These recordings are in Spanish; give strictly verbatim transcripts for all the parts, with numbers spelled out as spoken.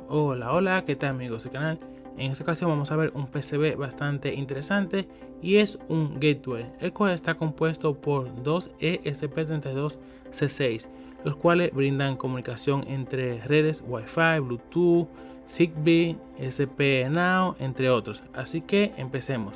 Hola, hola, ¿qué tal amigos del canal? En esta ocasión vamos a ver un P C B bastante interesante y es un gateway, el cual está compuesto por dos E S P treinta y dos C seis, los cuales brindan comunicación entre redes Wi-Fi, Bluetooth, Zigbee, S P Now, entre otros. Así que empecemos.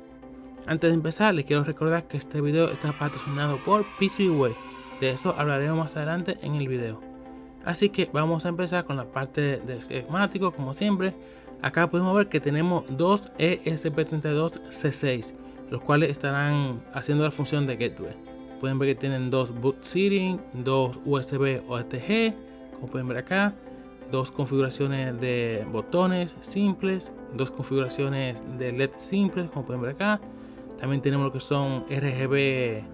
Antes de empezar, les quiero recordar que este video está patrocinado por PCBWay. De eso hablaremos más adelante en el video. Así que vamos a empezar con la parte de esquemático, como siempre. Acá podemos ver que tenemos dos E S P treinta y dos C seis, los cuales estarán haciendo la función de gateway. Pueden ver que tienen dos boot seating, dos U S B O T G, como pueden ver acá, dos configuraciones de botones simples, dos configuraciones de L E D simples, como pueden ver acá. También tenemos lo que son R G B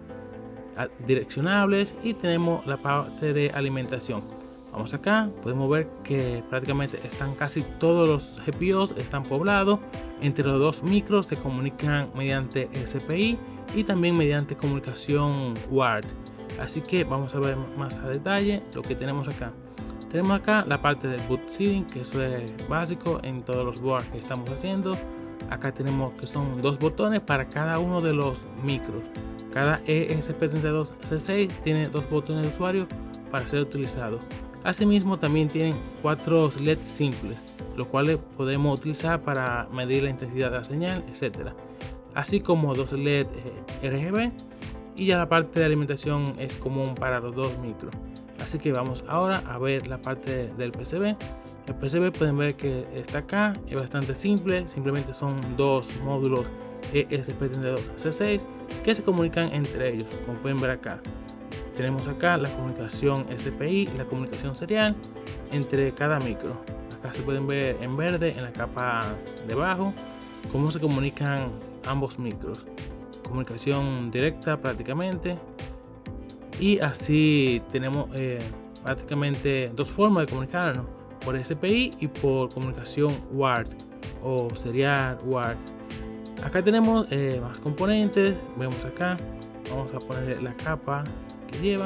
direccionables y tenemos la parte de alimentación. Vamos acá, podemos ver que prácticamente están casi todos los G P Os están poblados. Entre los dos micros se comunican mediante S P I y también mediante comunicación W A R D. Así que vamos a ver más a detalle lo que tenemos acá. Tenemos acá la parte del boot seating, que eso es básico en todos los boards que estamos haciendo. Acá tenemos que son dos botones para cada uno de los micros. Cada E S P treinta y dos C seis tiene dos botones de usuario para ser utilizado. Asimismo también tienen cuatro L E D simples, los cuales podemos utilizar para medir la intensidad de la señal, etcétera. Así como dos L E D R G B, y ya la parte de alimentación es común para los dos micros. Así que vamos ahora a ver la parte del P C B. El P C B pueden ver que está acá, es bastante simple, simplemente son dos módulos E S P treinta y dos C seis que se comunican entre ellos, como pueden ver acá. Tenemos acá la comunicación S P I, la comunicación serial entre cada micro. Acá se pueden ver en verde en la capa de abajo cómo se comunican ambos micros. Comunicación directa prácticamente. Y así tenemos eh, prácticamente dos formas de comunicarnos, por S P I y por comunicación W A R D o serial W A R D. Acá tenemos eh, más componentes, vemos acá, vamos a poner la capa que lleva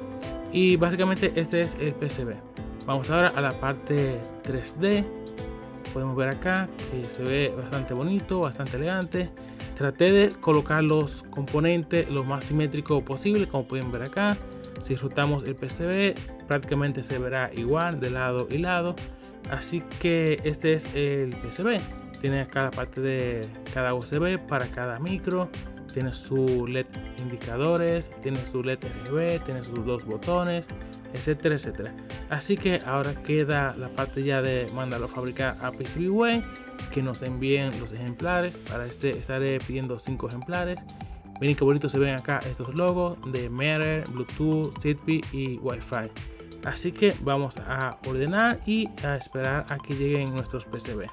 y básicamente este es el P C B. Vamos ahora a la parte tres D. Podemos ver acá que se ve bastante bonito, bastante elegante. Traté de colocar los componentes lo más simétrico posible, como pueden ver acá. Si rotamos el P C B prácticamente se verá igual de lado y lado. Así que este es el P C B. Tiene acá la parte de cada U S B para cada micro. Tiene su L E D indicadores, tiene su L E D R G B, tiene sus dos botones, etcétera, etcétera. Así que ahora queda la parte ya de mandarlo a fabricar a PCBWay, que nos envíen los ejemplares. Para este estaré pidiendo cinco ejemplares. Miren qué bonito se ven acá estos logos de Matter, Bluetooth, Zigbee y Wi-Fi. Así que vamos a ordenar y a esperar a que lleguen nuestros P C B.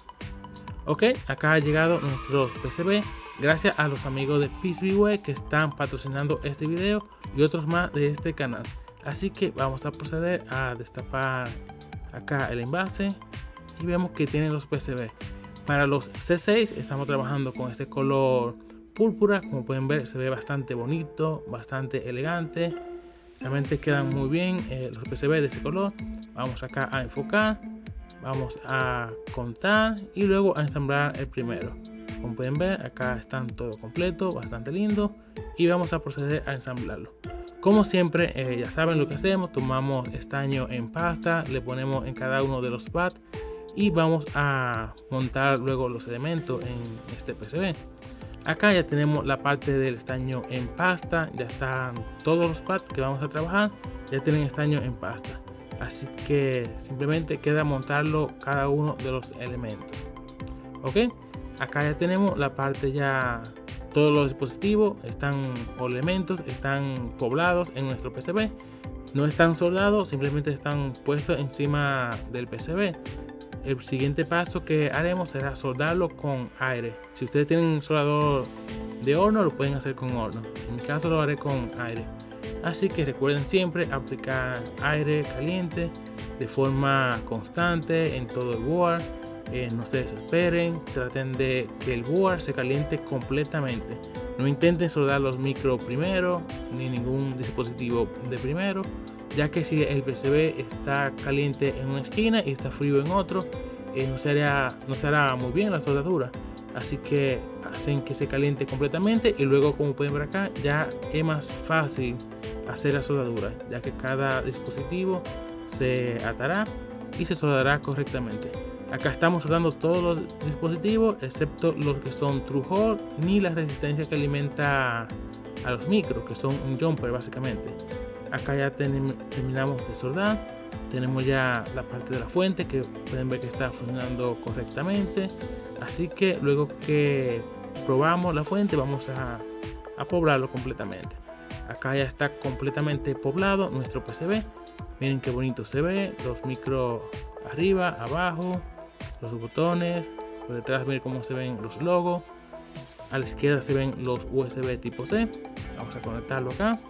Ok, acá ha llegado nuestro P C B. Gracias a los amigos de PCBWay que están patrocinando este video y otros más de este canal. Así que vamos a proceder a destapar acá el envase y vemos que tienen los P C B. Para los C seis estamos trabajando con este color púrpura, como pueden ver se ve bastante bonito, bastante elegante. Realmente quedan muy bien eh, los P C B de ese color. Vamos acá a enfocar, vamos a contar y luego a ensamblar el primero. Como pueden ver acá están todo completo, bastante lindo, y vamos a proceder a ensamblarlo. Como siempre eh, ya saben lo que hacemos, tomamos estaño en pasta, le ponemos en cada uno de los pads y vamos a montar luego los elementos en este P C B. Acá ya tenemos la parte del estaño en pasta, ya están todos los pads que vamos a trabajar, ya tienen estaño en pasta. Así que simplemente queda montarlo cada uno de los elementos. Ok, acá ya tenemos la parte ya, todos los dispositivos están o elementos están poblados en nuestro P C B. No están soldados, simplemente están puestos encima del P C B. El siguiente paso que haremos será soldarlo con aire. Si ustedes tienen un soldador de horno, lo pueden hacer con horno. En mi caso lo haré con aire. Así que recuerden siempre aplicar aire caliente de forma constante en todo el board. Eh, no se desesperen, traten de que el board se caliente completamente. No intenten soldar los micros primero, ni ningún dispositivo de primero, ya que si el P C B está caliente en una esquina y está frío en otro, eh, no, se hará, no se hará muy bien la soldadura. Así que hacen que se caliente completamente y luego, como pueden ver acá, ya es más fácil hacer la soldadura, ya que cada dispositivo se atará y se soldará correctamente. Acá estamos soldando todos los dispositivos excepto los que son True Hole ni la resistencia que alimenta a los micros, que son un jumper básicamente. Acá ya ten, terminamos de soldar. Tenemos ya la parte de la fuente que pueden ver que está funcionando correctamente. Así que luego que probamos la fuente vamos a, a poblarlo completamente. Acá ya está completamente poblado nuestro P C B. Miren qué bonito se ve. Los micros arriba, abajo, los botones. Por detrás miren cómo se ven los logos. A la izquierda se ven los U S B tipo C. Vamos a conectarlo acá.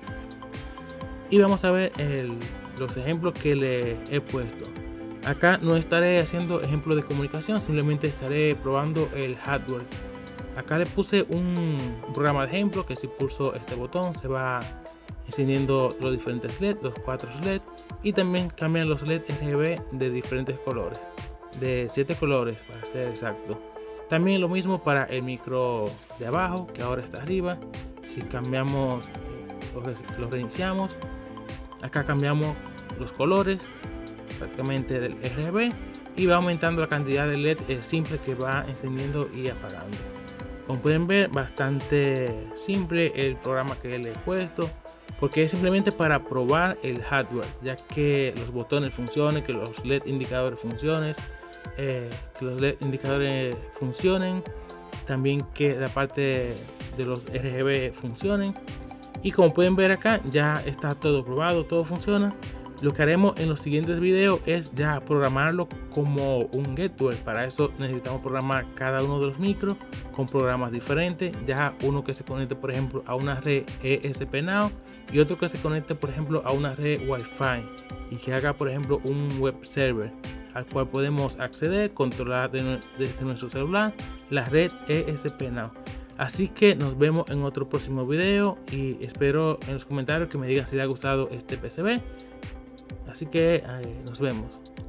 Y vamos a ver el, los ejemplos que le he puesto. Acá no estaré haciendo ejemplos de comunicación, simplemente estaré probando el hardware. Acá le puse un programa de ejemplo que si pulso este botón se va encendiendo los diferentes L E D, los cuatro L E D, y también cambian los L E D R G B de diferentes colores, de siete colores para ser exacto. También lo mismo para el micro de abajo que ahora está arriba. Si cambiamos, lo reiniciamos, acá cambiamos los colores prácticamente del R G B y va aumentando la cantidad de L E D simple que va encendiendo y apagando. Como pueden ver, bastante simple el programa que le he puesto, porque es simplemente para probar el hardware, ya que los botones funcionen, que los L E D indicadores funcionen, eh, que los L E D indicadores funcionen, también que la parte de los R G B funcionen. Y como pueden ver acá, ya está todo probado, todo funciona. Lo que haremos en los siguientes videos es ya programarlo como un gateway. Para eso necesitamos programar cada uno de los micros con programas diferentes. Ya uno que se conecte, por ejemplo, a una red E S P Now y otro que se conecte, por ejemplo, a una red Wi-Fi y que haga, por ejemplo, un web server al cual podemos acceder, controlar de, desde nuestro celular la red E S P Now. Así que nos vemos en otro próximo video y espero en los comentarios que me digan si les ha gustado este P C B. Así que eh, nos vemos.